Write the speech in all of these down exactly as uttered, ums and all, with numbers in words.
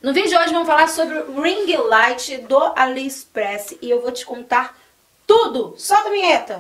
No vídeo de hoje vamos falar sobre o ring light do AliExpress e eu vou te contar tudo. Solta a vinheta!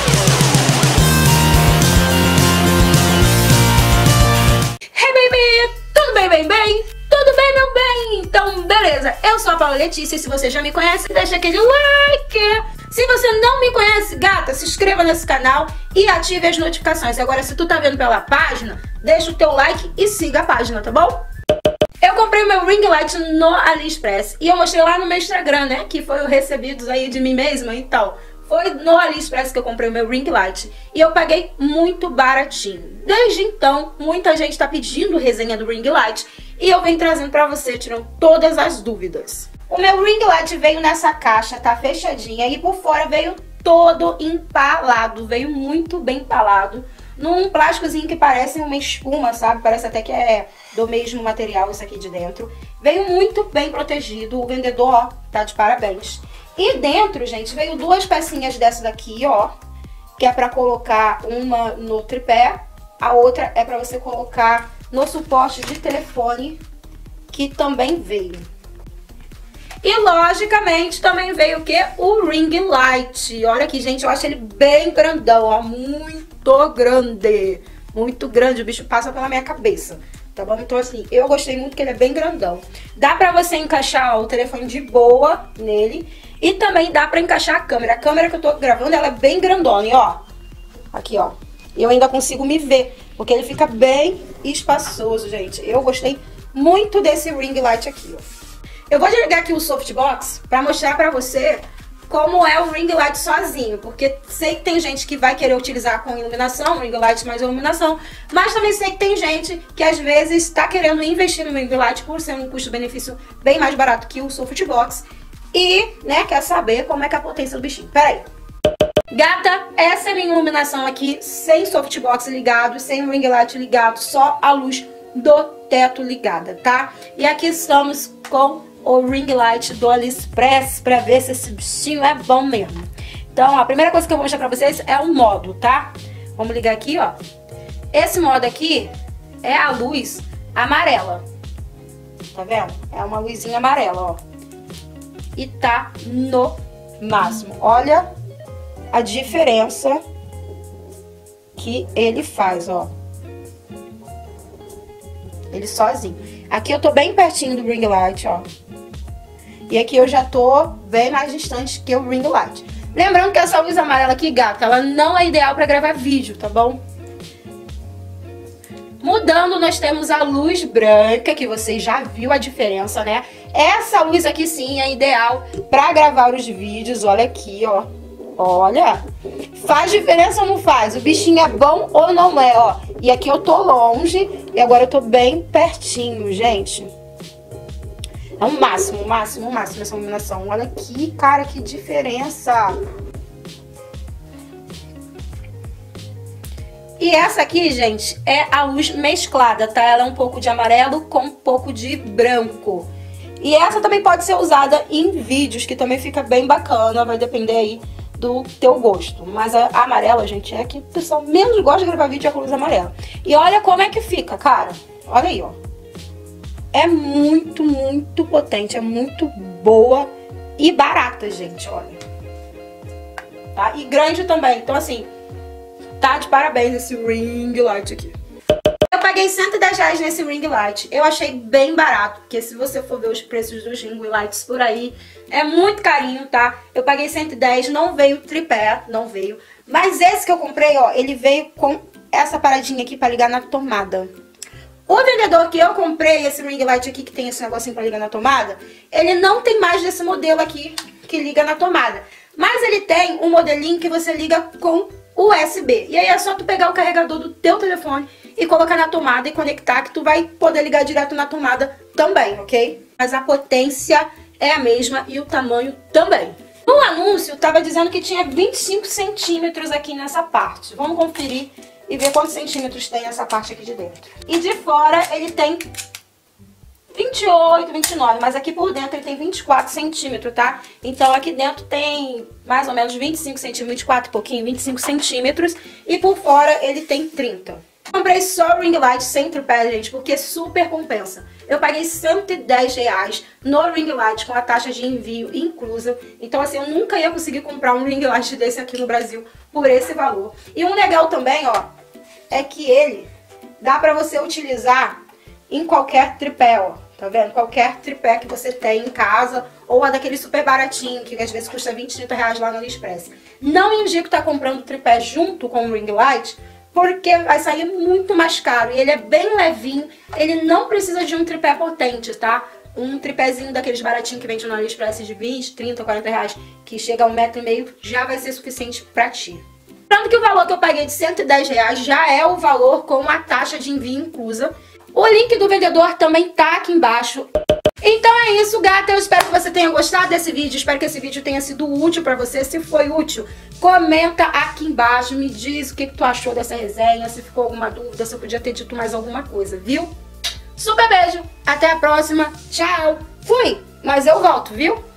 Hey baby! Tudo bem, bem, bem? Tudo bem, meu bem? Então, beleza. Eu sou a Paula Letícia e se você já me conhece, deixa aquele like. Se você não me conhece, gata, se inscreva nesse canal e ative as notificações. Agora, se tu tá vendo pela página, deixa o teu like e siga a página, tá bom? Eu comprei o meu ring light no AliExpress e eu mostrei lá no meu Instagram, né? Que foi o recebidos aí de mim mesma e tal. Foi no AliExpress que eu comprei o meu ring light e eu paguei muito baratinho. Desde então, muita gente tá pedindo resenha do ring light e eu venho trazendo pra você, tirando todas as dúvidas. O meu ring light veio nessa caixa, tá fechadinha e por fora veio todo empalado, veio muito bem empalado. Num plásticozinho que parece uma espuma, sabe? Parece até que é do mesmo material isso aqui de dentro. Veio muito bem protegido, o vendedor, ó, tá de parabéns. E dentro, gente, veio duas pecinhas dessa daqui, ó, que é pra colocar uma no tripé, a outra é pra você colocar no suporte de telefone, que também veio. E, logicamente, também veio o quê? O ring light. Olha aqui, gente, eu acho ele bem grandão, ó, muito grande. Muito grande, o bicho passa pela minha cabeça, tá bom? Então, assim, eu gostei muito que ele é bem grandão. Dá pra você encaixar, ó, o telefone de boa nele. E também dá pra encaixar a câmera. A câmera que eu tô gravando, ela é bem grandona, e ó. Aqui, ó. E eu ainda consigo me ver, porque ele fica bem espaçoso, gente. Eu gostei muito desse ring light aqui, ó. Eu vou ligar aqui o softbox pra mostrar pra você como é o ring light sozinho, porque sei que tem gente que vai querer utilizar com iluminação, ring light mais iluminação, mas também sei que tem gente que às vezes tá querendo investir no ring light por ser um custo-benefício bem mais barato que o softbox e, né, quer saber como é que é a potência do bichinho. Pera aí. Gata, essa é a minha iluminação aqui, sem softbox ligado, sem ring light ligado, só a luz do teto ligada, tá? E aqui estamos com o ring light do AliExpress pra ver se esse bichinho é bom mesmo. Então, a primeira coisa que eu vou mostrar pra vocês é o modo, tá? Vamos ligar aqui, ó. Esse modo aqui é a luz amarela. Tá vendo? É uma luzinha amarela, ó. E tá no máximo. Olha a diferença que ele faz, ó. Ele sozinho. Aqui eu tô bem pertinho do ring light, ó. E aqui eu já tô bem mais distante que o ring light. Lembrando que essa luz amarela aqui, gata, ela não é ideal pra gravar vídeo, tá bom? Mudando, nós temos a luz branca, que você já viu a diferença, né? Essa luz aqui sim é ideal pra gravar os vídeos, olha aqui, ó. Olha, faz diferença ou não faz? O bichinho é bom ou não é, ó. E aqui eu tô longe e agora eu tô bem pertinho, gente. É o máximo, o máximo, o máximo essa iluminação. Olha aqui, cara, que diferença. E essa aqui, gente, é a luz mesclada, tá? Ela é um pouco de amarelo com um pouco de branco. E essa também pode ser usada em vídeos, que também fica bem bacana, vai depender aí do teu gosto. Mas a amarela, gente, é que o pessoal menos gosta de gravar vídeo é com luz amarela. E olha como é que fica, cara. Olha aí, ó. É muito, muito potente, é muito boa e barata, gente, olha. Tá? E grande também. Então, assim, tá de parabéns esse ring light aqui. Eu paguei cento e dez reais nesse ring light. Eu achei bem barato, porque se você for ver os preços dos ring lights por aí, é muito carinho, tá? Eu paguei cento e dez, não veio tripé, não veio. Mas esse que eu comprei, ó, ele veio com essa paradinha aqui pra ligar na tomada. O vendedor que eu comprei, esse ring light aqui, que tem esse negocinho pra ligar na tomada, ele não tem mais desse modelo aqui que liga na tomada. Mas ele tem um modelinho que você liga com U S B. E aí é só tu pegar o carregador do teu telefone e colocar na tomada e conectar, que tu vai poder ligar direto na tomada também, ok? Mas a potência é a mesma e o tamanho também. No anúncio, tava dizendo que tinha vinte e cinco centímetros aqui nessa parte. Vamos conferir e ver quantos centímetros tem essa parte aqui de dentro. E de fora ele tem vinte e oito, vinte e nove, mas aqui por dentro ele tem vinte e quatro centímetros, tá? Então aqui dentro tem mais ou menos vinte e cinco centímetros, vinte e quatro e pouquinho, vinte e cinco centímetros. E por fora ele tem trinta. Comprei só o ring light sem tripé, gente, porque super compensa. Eu paguei cento e dez reais no ring light com a taxa de envio inclusa. Então, assim, eu nunca ia conseguir comprar um ring light desse aqui no Brasil por esse valor. E um legal também, ó, é que ele dá pra você utilizar em qualquer tripé, ó. Tá vendo? Qualquer tripé que você tem em casa, ou a daquele super baratinho, que às vezes custa vinte, trinta reais lá no AliExpress. Não indico estar comprando tripé junto com o ring light, porque vai sair muito mais caro. E ele é bem levinho, ele não precisa de um tripé potente, tá? Um tripézinho daqueles baratinhos que vende no AliExpress de vinte, trinta, quarenta reais, que chega a um metro e meio, já vai ser suficiente pra ti. Lembrando que o valor que eu paguei de cento e dez reais já é o valor com a taxa de envio inclusa. O link do vendedor também tá aqui embaixo. Então é isso, gata. Eu espero que você tenha gostado desse vídeo. Espero que esse vídeo tenha sido útil pra você. Se foi útil, comenta aqui embaixo. Me diz o que, que tu achou dessa resenha. Se ficou alguma dúvida, se eu podia ter dito mais alguma coisa, viu? Super beijo. Até a próxima. Tchau. Fui. Mas eu volto, viu?